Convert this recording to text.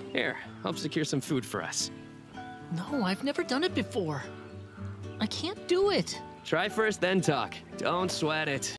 Here, help secure some food for us. No, I've never done it before. I can't do it. Try first, then talk. Don't sweat it.